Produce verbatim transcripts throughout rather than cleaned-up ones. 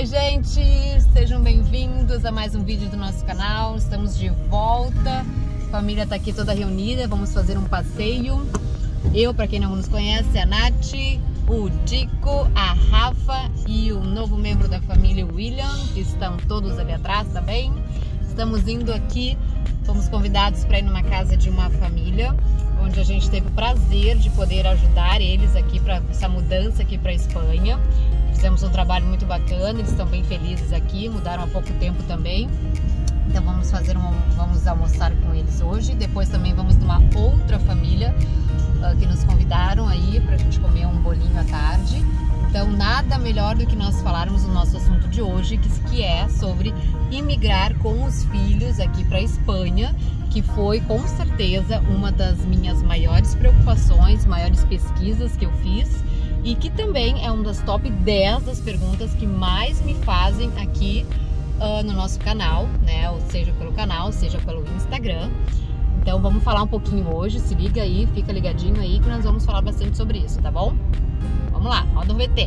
Oi gente, sejam bem-vindos a mais um vídeo do nosso canal. Estamos de volta, a família tá aqui toda reunida, vamos fazer um passeio. Eu, para quem não nos conhece, a Nath, o Dico, a Rafa e o novo membro da família, o William, que estão todos ali atrás também. Estamos indo aqui, fomos convidados para ir numa casa de uma família, onde a gente teve o prazer de poder ajudar eles aqui para essa mudança aqui para a Espanha. Fizemos um trabalho muito bacana, eles estão bem felizes aqui, mudaram há pouco tempo também. Então vamos fazer um, vamos almoçar com eles hoje. Depois também vamos numa outra família uh, que nos convidaram aí para a gente comer um bolinho à tarde. Então nada melhor do que nós falarmos o nosso assunto de hoje, que, que é sobre imigrar com os filhos aqui para a Espanha, que foi com certeza uma das minhas maiores preocupações, maiores pesquisas que eu fiz. E que também é uma das top dez das perguntas que mais me fazem aqui uh, no nosso canal, né? Ou seja pelo canal, seja pelo Instagram. Então vamos falar um pouquinho hoje, se liga aí, fica ligadinho aí que nós vamos falar bastante sobre isso, tá bom? Vamos lá, roda o V T!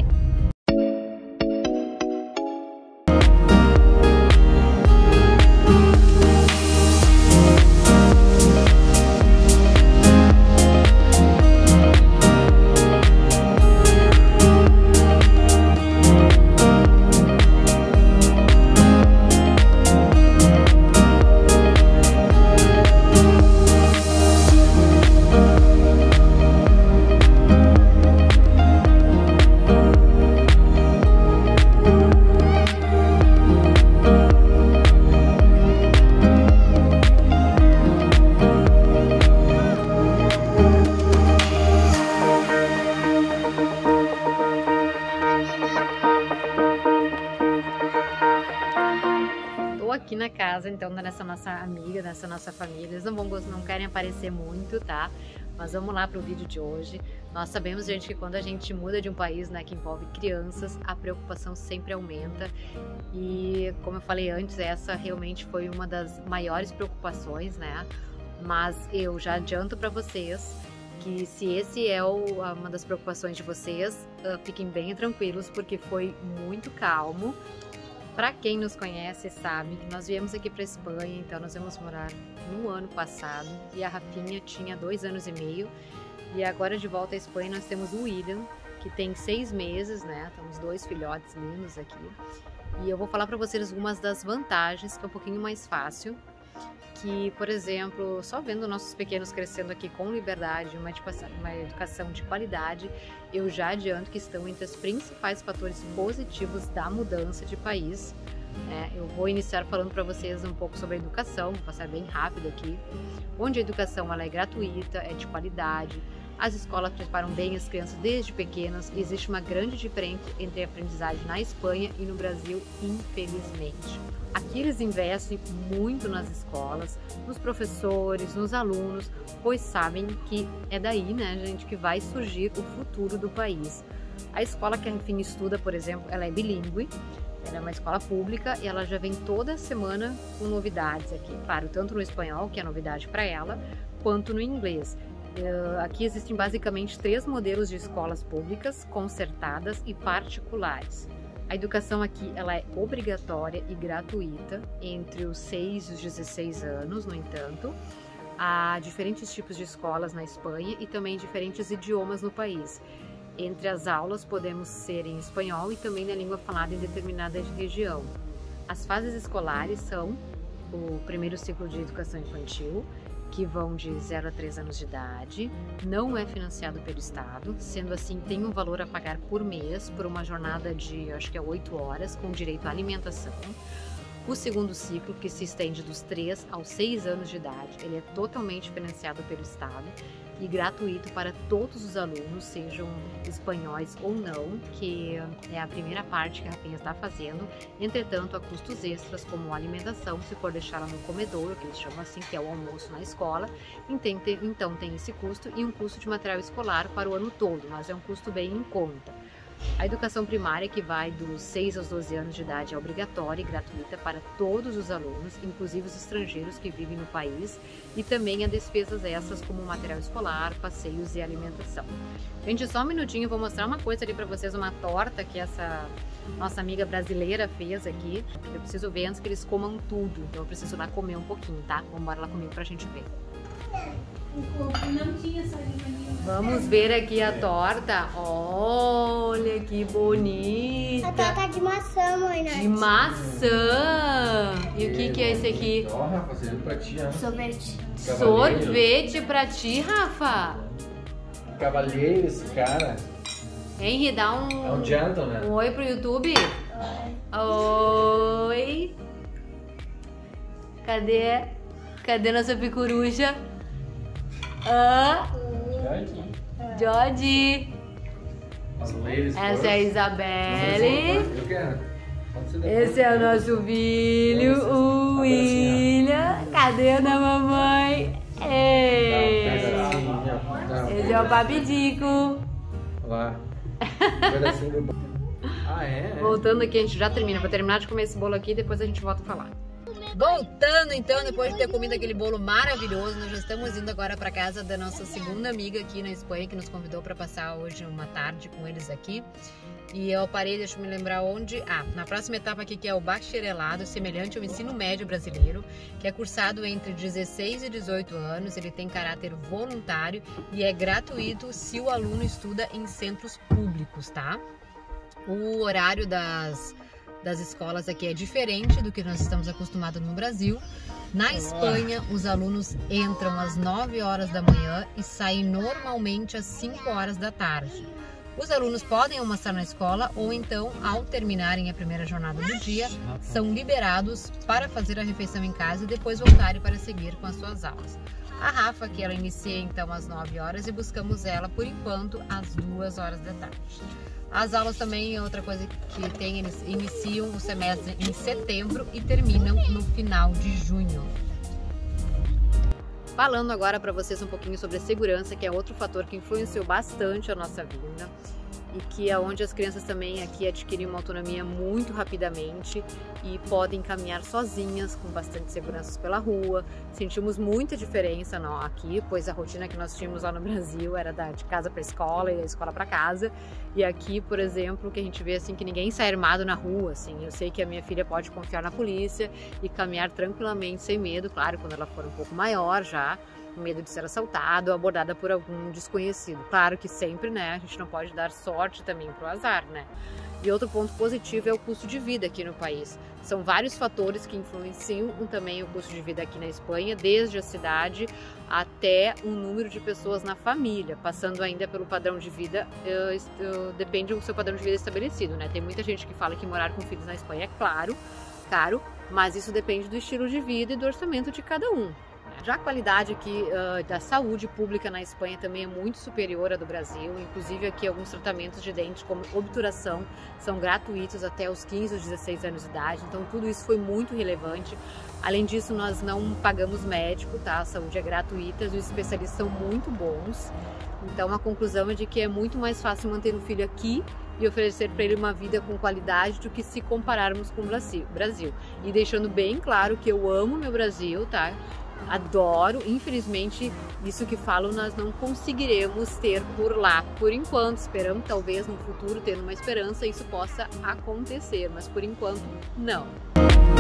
Aqui na casa, então, dessa nossa amiga, dessa nossa família. Eles não, vão, não querem aparecer muito, tá? Mas vamos lá pro vídeo de hoje. Nós sabemos, gente, que quando a gente muda de um país, né, que envolve crianças, a preocupação sempre aumenta. E, como eu falei antes, essa realmente foi uma das maiores preocupações, né? Mas eu já adianto para vocês que se esse é o, uma das preocupações de vocês, uh, fiquem bem tranquilos, porque foi muito calmo. Para quem nos conhece sabe que nós viemos aqui para Espanha, então nós viemos morar no ano passado e a Rafinha tinha dois anos e meio e agora de volta à Espanha nós temos o William, que tem seis meses, né? Temos dois filhotes lindos aqui e eu vou falar para vocês algumas das vantagens, que é um pouquinho mais fácil, que, por exemplo, só vendo nossos pequenos crescendo aqui com liberdade, uma educação, uma educação de qualidade, eu já adianto que estão entre os principais fatores positivos da mudança de país. É, eu vou iniciar falando para vocês um pouco sobre a educação, vou passar bem rápido aqui, onde a educação ela é gratuita, é de qualidade, as escolas preparam bem as crianças desde pequenas, existe uma grande diferença entre a aprendizagem na Espanha e no Brasil, infelizmente. Aqui eles investem muito nas escolas, nos professores, nos alunos, pois sabem que é daí, né, gente, que vai surgir o futuro do país. A escola que a Rafinha estuda, por exemplo, ela é bilíngue, ela é uma escola pública e ela já vem toda semana com novidades aqui, claro, tanto no espanhol, que é novidade para ela, quanto no inglês. Aqui existem basicamente três modelos de escolas públicas, concertadas e particulares. A educação aqui ela é obrigatória e gratuita entre os seis e os dezesseis anos, no entanto. Há diferentes tipos de escolas na Espanha e também diferentes idiomas no país. Entre as aulas podemos ser em espanhol e também na língua falada em determinada região. As fases escolares são o primeiro ciclo de educação infantil, que vão de zero a três anos de idade, não é financiado pelo Estado, sendo assim tem um valor a pagar por mês por uma jornada de, acho que é oito horas, com direito à alimentação. O segundo ciclo, que se estende dos três aos seis anos de idade, ele é totalmente financiado pelo Estado e gratuito para todos os alunos, sejam espanhóis ou não, que é a primeira parte que a Rafinha está fazendo. Entretanto, há custos extras, como alimentação, se for deixá-la no comedouro, que eles chamam assim, que é o almoço na escola. Então tem esse custo e um custo de material escolar para o ano todo, mas é um custo bem em conta. A educação primária, que vai dos seis aos doze anos de idade, é obrigatória e gratuita para todos os alunos, inclusive os estrangeiros que vivem no país, e também há despesas extras como material escolar, passeios e alimentação. Gente, só um minutinho, eu vou mostrar uma coisa ali para vocês, uma torta que essa nossa amiga brasileira fez aqui. Eu preciso ver antes que eles comam tudo, então eu preciso lá comer um pouquinho, tá? Vamos embora lá comigo pra gente ver. Não tinha saliva nenhuma. Vamos ver aqui a torta. Olha que bonita. A torta de maçã, mãe, né? De maçã. E o que que é esse aqui? Ó, Rafa, serviu pra ti, ó. Sorvete. Sorvete pra ti, Rafa. Cavalheiro esse cara. Henry, dá um, É um gentle, né? um oi pro YouTube. Oi. Cadê? Cadê nossa picoruja? Ah, Jorge. As ladies Essa é a Isabelle. Eu quero. Pode ser depois. Esse é o nosso filho, o William. Cadê a da mamãe? Ei. Esse é o Papidico. Olha lá. Um pedacinho do... Ah, é? é? Voltando aqui, a gente já termina. Vou terminar de comer esse bolo aqui e depois a gente volta a falar. Voltando então, depois de ter comido aquele bolo maravilhoso, nós já estamos indo agora para casa da nossa segunda amiga aqui na Espanha, que nos convidou para passar hoje uma tarde com eles aqui. E eu parei, deixa eu me lembrar onde... Ah, na próxima etapa aqui, que é o bacharelado, semelhante ao ensino médio brasileiro, que é cursado entre dezesseis e dezoito anos, ele tem caráter voluntário e é gratuito se o aluno estuda em centros públicos, tá? O horário das... das escolas aqui é diferente do que nós estamos acostumados no Brasil. Na Espanha, os alunos entram às nove horas da manhã e saem normalmente às cinco horas da tarde. Os alunos podem almoçar na escola ou então, ao terminarem a primeira jornada do dia, são liberados para fazer a refeição em casa e depois voltarem para seguir com as suas aulas. A Rafa, que ela inicia então às nove horas e buscamos ela, por enquanto, às duas horas da tarde. As aulas também, outra coisa que tem, eles iniciam o semestre em setembro e terminam no final de junho. Falando agora para vocês um pouquinho sobre a segurança, que é outro fator que influenciou bastante a nossa vinda e que é onde as crianças também aqui adquirem uma autonomia muito rapidamente e podem caminhar sozinhas com bastante segurança pela rua. Sentimos muita diferença não, aqui, pois a rotina que nós tínhamos lá no Brasil era da, de casa para escola e da escola para casa. E aqui, por exemplo, que a gente vê assim que ninguém sai armado na rua, assim. Eu sei que a minha filha pode confiar na polícia e caminhar tranquilamente, sem medo, claro, quando ela for um pouco maior já, com medo de ser assaltado ou abordada por algum desconhecido. Claro que sempre, né, a gente não pode dar sorte também pro azar, né? E outro ponto positivo é o custo de vida aqui no país. São vários fatores que influenciam também o custo de vida aqui na Espanha, desde a cidade até o número de pessoas na família, passando ainda pelo padrão de vida, uh, uh, depende do seu padrão de vida estabelecido, né? Tem muita gente que fala que morar com filhos na Espanha é claro, caro, mas isso depende do estilo de vida e do orçamento de cada um. Já a qualidade aqui uh, da saúde pública na Espanha também é muito superior à do Brasil, inclusive aqui alguns tratamentos de dentes como obturação são gratuitos até os quinze ou dezesseis anos de idade, então tudo isso foi muito relevante. Além disso, nós não pagamos médico, tá? A saúde é gratuita, os especialistas são muito bons, então a conclusão é de que é muito mais fácil manter um filho aqui e oferecer para ele uma vida com qualidade do que se compararmos com o Brasil. E deixando bem claro que eu amo meu Brasil, tá? Adoro, infelizmente isso que falo nós não conseguiremos ter por lá, por enquanto. Esperamos talvez no futuro ter uma esperança isso possa acontecer, mas por enquanto não.